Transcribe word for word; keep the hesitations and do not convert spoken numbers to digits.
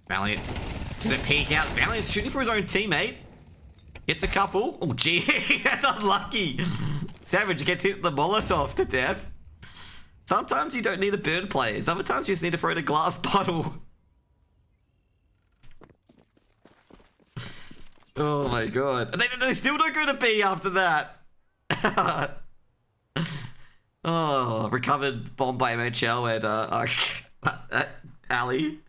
Valiant's gonna peek out. Valiant's shooting for his own teammate. Gets a couple. Oh, gee, that's unlucky. Savage gets hit with the Molotov to death. Sometimes you don't need a burn play. Sometimes you just need to throw in a glass bottle. Oh my god. They, they still don't go to B after that. Oh, recovered bomb by M H L and uh, uh, uh, Ali.